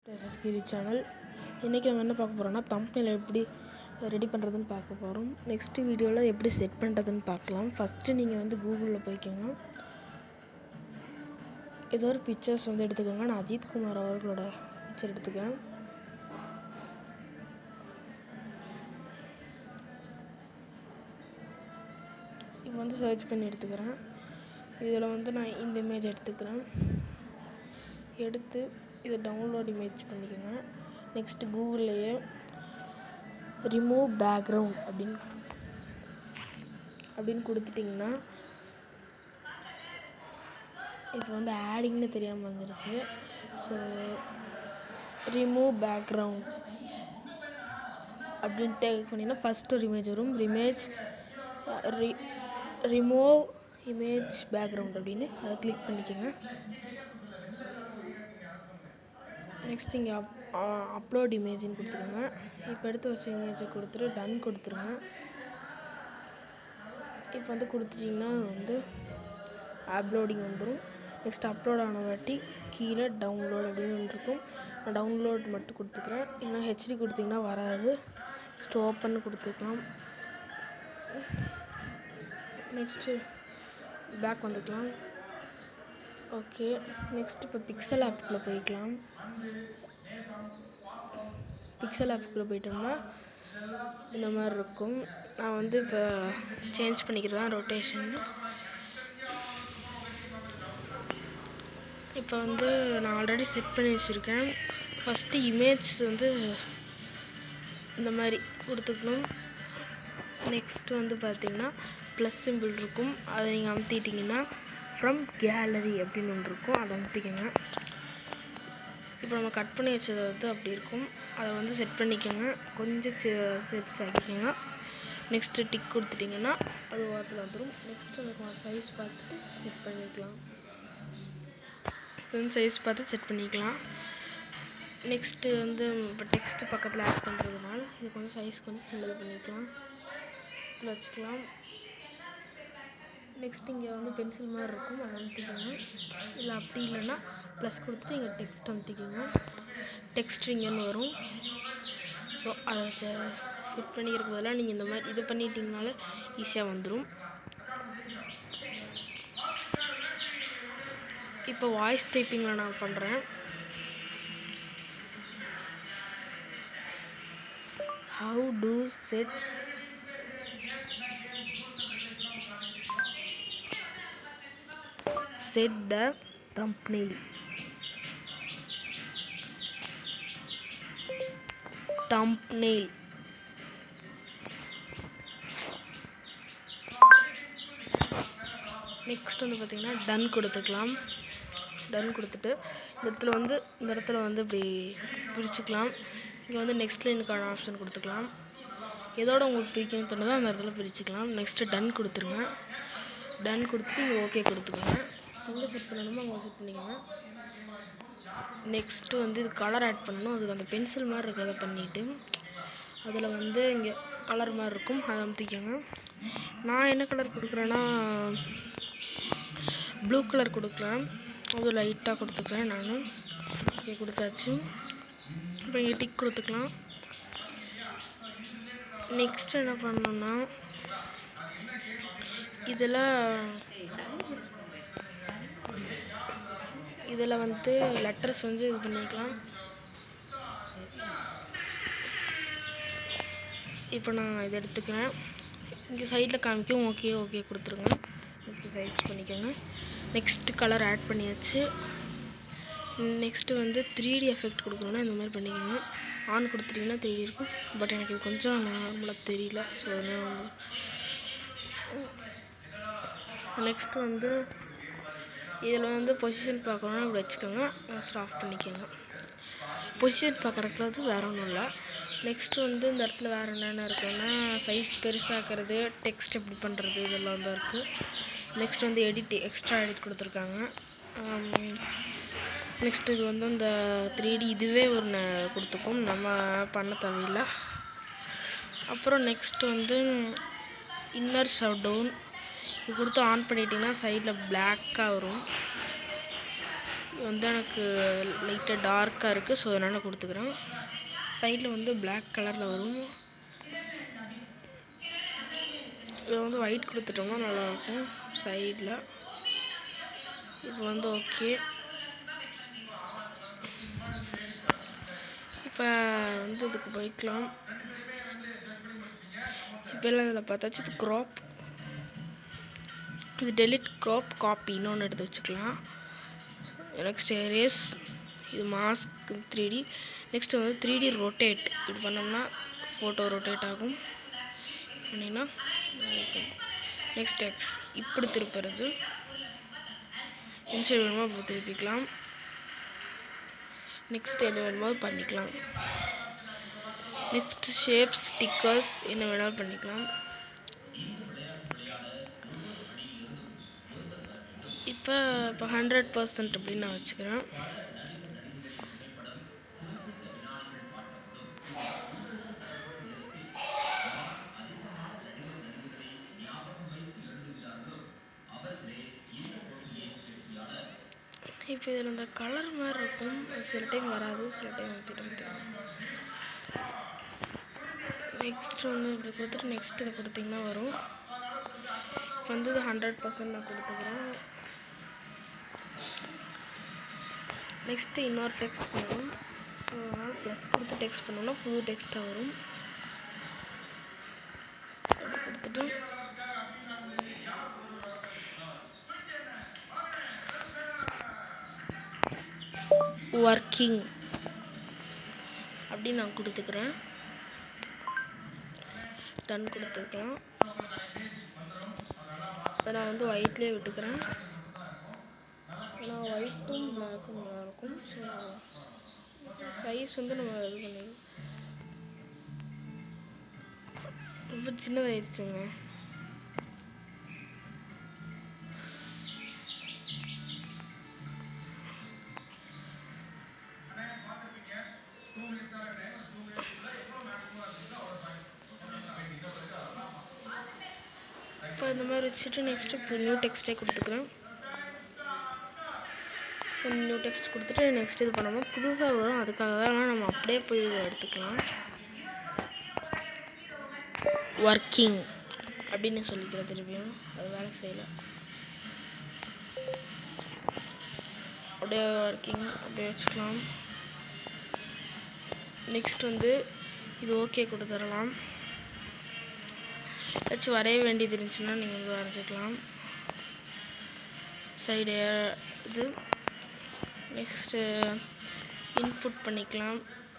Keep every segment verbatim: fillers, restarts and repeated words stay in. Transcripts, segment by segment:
This channel. இன்னைக்கு நம்ம என்ன பார்க்க போறோம்னா thumbnail எப்படி ரெடி பண்றதுன்னு பார்க்க போறோம். நெக்ஸ்ட் வீடியோல எப்படி செட் பண்றதுன்னு பார்க்கலாம். ஃபர்ஸ்ட் நீங்க வந்து கூகுள்ல போய்க்கங்க. ஏதோ ஒரு பிக்சர்ஸ் வந்து எடுத்துக்கங்க. நான் அஜித் குமார் அவர்களோட பிக்சர் எடுத்துக்கேன். இப்போ வந்து சர்ச் பண்ணி எடுத்துக்கறேன். இதல வந்து நான் இந்த இமேஜ் எடுத்துக்கறேன். எடுத்து இத டவுன்லோட் இமேஜ் பண்ணிக்கங்க. நெக்ஸ்ட் கூகுள்லயே remove background அப்படினு அப்படினு கொடுத்துட்டீங்கன்னா இப்போ வந்து ஆடிங்னு தெரியாம வந்துருச்சு. சோ remove background அப்படினு டைப் பண்ணினா ஃபர்ஸ்ட் ஒரு இமேஜ் வரும். இமேஜ் remove image background அப்படினு அத கிளிக் பண்ணிக்கங்க. நெக்ஸ்ட் இங்க அப்லோட் இமேஜ் னு கொடுத்துக்கங்க. இப்போ எடுத்து வச்ச இமேஜை கொடுத்துட்டு டன் கொடுத்துருங்க. இப்போ வந்து கொடுத்துட்டீங்கன்னா வந்து அப்லோடிங் வந்துரும். நெக்ஸ்ட் அப்லோட் ஆன வாட்டி கீழ டவுன்லோட் அப்படினு இருக்கும். நான் டவுன்லோட் மட்டும் கொடுத்துக்கறேன். ஏன்னா H D கொடுத்தீங்கன்னா வராது. ஸ்டோ ஓபன் கொடுத்துக்கலாம். நெக்ஸ்ட் பேக் வந்துக்கலாம். ஓகே நெக்ஸ்ட் இப்போ பிக்சல் ஆப்க்குள்ள போய்க்கலாம். பிக்சல் ஆப்க்குள்ள போய்ட்டோம்னா இந்த மாதிரி இருக்கும். நான் வந்து இப்போ சேஞ்ச் பண்ணிக்கிறேன் ரொட்டேஷன். இப்போ வந்து நான் ஆல்ரெடி செட் பண்ணி வச்சிருக்கேன். ஃபர்ஸ்ட் இமேஜ் வந்து இந்த மாதிரி கொடுத்துக்கணும். நெக்ஸ்ட் வந்து பாத்தீங்கன்னா ப்ளஸ் சிம்பிள் இருக்கும். அதை நீங்க அமுத்திட்டீங்கன்னா from gallery அப்படினு ஒன்று இருக்கும். அதை அமுத்திக்கங்க. இப்போ நம்ம கட் பண்ணி வச்சது வந்து அப்படி இருக்கும். அதை வந்து செட் பண்ணிக்கங்க. கொஞ்சம் செட் ஆக்கிக்கங்க. நெக்ஸ்ட் டிக் கொடுத்துட்டீங்கன்னா அது ஓரத்துல வந்துரும். நெக்ஸ்ட் அந்த சைஸ் பார்த்துட்டு செட் பண்ணிக்கலாம். இந்த சைஸ் பார்த்து செட் பண்ணிக்கலாம். நெக்ஸ்ட் வந்து இப்போ டெக்ஸ்ட் பக்கத்துல ஆட் பண்றதுனால இது கொஞ்சம் சைஸ் கொஞ்சம் சின்னது பண்ணிக்கலாம். இதுல வச்சுக்கலாம். நெக்ஸ்ட் இங்க வந்து பென்சில் மாதிரி இருக்கும். அதை அமுத்திக்கங்க. இல்ல அப்படி இல்லனா ப்ளஸ் கொடுத்துட்டு இங்க டெக்ஸ்ட் அமுத்திக்கங்க. டெக்ஸ்ட் இங்கன்னு வரும். சோ அதை ஃபிட் பண்ணிக்கிறதுக்கு பதிலா நீங்க இந்த மாதிரி இது பண்ணிட்டீங்கனாலே ஈஸியா வந்துரும். இப்போ வாய்ஸ் டைப்பிங்ல நான் பண்றேன். how do set set the thumbnail thumbnail next வந்து பாத்தீங்கன்னா டன் கொடுத்துக்கலாம். டன் கொடுத்துட்டு இந்த இடத்துல வந்து இந்த இடத்துல வந்து இப்படி பிரிச்சுக்கலாம். இங்க வந்து நெக்ஸ்ட் லைனுக்கான ஆப்ஷன் கொடுத்துக்கலாம். எதோட உங்களுக்கு பிரிக்கணும்னு தோணுதோ அந்த இடத்துல பிரிச்சுக்கலாம். நெக்ஸ்ட் டன் கொடுத்துருங்க. டன் கொடுத்துட்டு இங்க ஓகே கொடுத்துக்கோங்க. எங்க செட் பண்ணணுமோ அங்க செட் பண்ணிக்கோங்க. நெக்ஸ்ட் வந்து இது கலர் ஆட் பண்ணனும். அதுக்கு அந்த பென்சில் மாதிரி இருக்கத பண்ணிட்டு அதுல வந்து இங்க கலர் மாதிரி இருக்கும். அதை அமுத்திக்கங்க. நான் என்ன கலர் கொடுக்கறேன்னா ப்ளூ கலர் கொடுக்கிறேன். அது லைட்டா கொடுத்துக்கிறேன் நானு. ஓகே கொடுத்தாச்சு. இப்போ இங்க டிக் கொடுத்துக்கலாம். நெக்ஸ்ட் என்ன பண்ணனும்னா இதல இதல வந்து லெட்டர்ஸ் வந்து இது பண்ணிக்கலாம். இப்போ நான் இத எடுத்துக்கிறேன். இங்க சைடுல காமிக்கும். ஓகே ஓகே கொடுத்துருங்க. நெக்ஸ்ட் சைஸ் பண்ணிக்கங்க. நெக்ஸ்ட் கலர் ஆட் பண்ணியாச்சு. நெக்ஸ்ட் வந்து three D எஃபெக்ட் கொடுக்கணும்னா இந்த மாதிரி பண்ணிக்கங்க. ஆன் கொடுத்துட்டீங்கன்னா three D இருக்கும். பட் எனக்கு இது கொஞ்சம் நார்மலா தெரியல. சோ அதனால வந்து நெக்ஸ்ட் வந்து இதல வந்து பொசிஷன் பார்க்கணும்னா இப்படி வெச்சுக்கங்க. நெக்ஸ்ட் ஆஃப் பண்ணிக்கங்க. பொசிஷன் பார்க்கறதுக்கு வந்து வேற ஒண்ணும் இல்ல. நெக்ஸ்ட் வந்து இந்த இடத்துல வேற என்னென்ன இருக்குன்னா சைஸ் பெருசாக்குறது, டெக்ஸ்ட் எப்படி பண்றது இதெல்லாம் தான் இருக்கு. நெக்ஸ்ட் வந்து எடிட் எக்ஸ்ட்ரா எடிட் கொடுத்திருக்காங்க. நெக்ஸ்ட் இது வந்து அந்த three D இதுவே ஒரு கொடுத்துக்கும். நம்ம பண்ண தேவையில்லை. அப்புறம் நெக்ஸ்ட் வந்து இன்னர் ஷடோன் இது கொடுத்து ஆன் பண்ணிட்டீங்கன்னா சைடுல black-ஆ வரும். இது வந்து எனக்கு லைட்டாக டார்க்காக இருக்குது, ஸோ அதனால் கொடுத்துக்கிறேன். சைடில் வந்து பிளாக் கலரில் வரும். இதில் வந்து ஒயிட் கொடுத்துட்டோம்னா நல்லாயிருக்கும் சைடில். இப்போ வந்து ஓகே. இப்போ வந்து இதுக்கு போய்க்கலாம். இப்போ எல்லாம் இதில் பார்த்தாச்சு. இது க்ராப், இது டெலிட் க்ராப் காப்பி இன்னொன்று எடுத்து வச்சுக்கலாம். நெக்ஸ்ட் எரேஸ், இது மாஸ்க் த்ரீ டி. நெக்ஸ்ட் வந்து த்ரீ டி ரொட்டேட். இப்படி பண்ணோம்னா ஃபோட்டோ ரொட்டேட் ஆகும் பண்ணிங்கன்னா. நெக்ஸ்ட் எக்ஸ் இப்படி திருப்புறது. இன்சைட் வேணுமோ அப்படி திருப்பிக்கலாம். நெக்ஸ்ட் என்ன வேணுமோ பண்ணிக்கலாம். நெக்ஸ்ட் ஷேப்ஸ், ஸ்டிக்கர்ஸ் என்ன வேணாலும் பண்ணிக்கலாம். இப்போ இப்போ ஹண்ட்ரட் பர்சன்ட் அப்படின்னு நான் வச்சுக்கிறேன். இப்போ இதில் இந்த கலர் மாதிரி இருக்கும், சில டைம் வராது, சில டைம் வந்துட்டு. நெக்ஸ்ட் வந்து இப்படி கொடுத்துட்டு நெக்ஸ்ட் இதை கொடுத்திங்கன்னா வரும். இப்போ வந்து இது ஹண்ட்ரட் பர்சன்ட் நான் கொடுத்துக்கிறேன். நெக்ஸ்ட்டு இன்னொரு டெக்ஸ்ட் பண்ணணும். ஸோ அதனால் ப்ளஸ் கொடுத்து டெக்ஸ்ட் பண்ணோம்னா புது டெக்ஸ்ட்டாக வரும். அப்படி கொடுத்துட்டு ஒர்க்கிங் அப்படின்னு நான் கொடுத்துக்கிறேன். டன் கொடுத்துக்கலாம். இப்போ நான் வந்து ஒயிட்லேயே விட்டுக்கிறேன். ஏன்னா ஒயிட்டும் பிளாக்கும் நல்லாயிருக்கும். ஸோ சைஸ் வந்து நம்ம இது பண்ணிடுவோம். ரொம்ப சின்னதாகிடுச்சுங்க. இப்போ இந்த மாதிரி வச்சுட்டு நெக்ஸ்ட்டு இப்போ நியூ டெக்ஸ்ட்டே கொடுத்துக்கிறேன். இப்போ நியூ டெக்ஸ்ட் கொடுத்துட்டு நெக்ஸ்ட் இது பண்ணோம்னா புதுசாக வரும். அதுக்காக தான் நம்ம அப்படியே போய் எடுத்துக்கலாம். ஒர்க்கிங் அப்படின்னு சொல்லிக்கிறேன் திருப்பியும். அது வேலை செய்யலை. அப்படியே ஒர்க்கிங் அப்படியே வச்சுக்கலாம். நெக்ஸ்ட் வந்து இது ஓகே கொடுத்துடலாம். ஏதாச்சும் வரைய வேண்டியது இருந்துச்சுன்னா நீங்கள் வந்து வரைஞ்சிக்கலாம். சைடு இது நெக்ஸ்ட்டு இன்புட் பண்ணிக்கலாம்.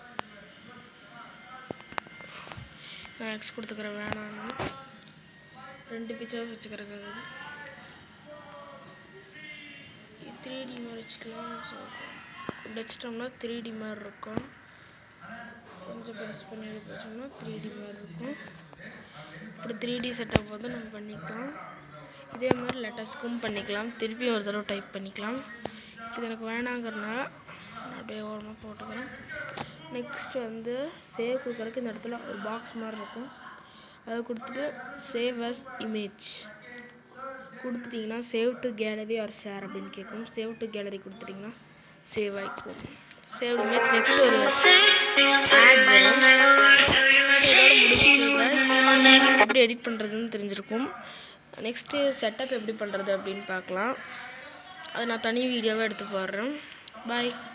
நான் எக்ஸ் கொடுத்துக்கிறேன் வேணான்னு. ரெண்டு பிக்சர்ஸ் வச்சுக்கிறதுக்கு த்ரீ டி மாதிரி வச்சுக்கலாம். ஸோ இப்படி வச்சிட்டோம்னா த்ரீ டி மாதிரி இருக்கும். கொஞ்சம் பெருசு பண்ணி வச்சோம்னா த்ரீ டி மாதிரி இருக்கும். இப்படி த்ரீ டி செட்டப் வந்து நம்ம பண்ணிக்கலாம். இதே மாதிரி லெட்டர்ஸ்க்கும் பண்ணிக்கலாம். திருப்பி ஒரு தடவை டைப் பண்ணிக்கலாம். இது எனக்கு வேணாங்கிறதுனால நான் அப்படியே ஓரமாக போட்டுக்கிறேன். நெக்ஸ்ட் வந்து சேவ் கொடுக்குறதுக்கு இந்த இடத்துல ஒரு பாக்ஸ் மாதிரி இருக்கும். அதை கொடுத்துட்டு சேவ் அஸ் இமேஜ் கொடுத்துட்டிங்கன்னா save to gallery or share அப்படின்னு கேட்கும். சேவ் டு கேலரி கொடுத்துட்டிங்கன்னா சேவ் ஆகிக்கும். Save image. நெக்ஸ்ட் ஒரு எப்படி எடிட் பண்ணுறதுன்னு தெரிஞ்சிருக்கும். நெக்ஸ்ட்டு செட்டப் எப்படி பண்ணுறது அப்படின்னு பார்க்கலாம். அது நான் தனி வீடியோவாக எடுத்து போடுறேன். பாய்.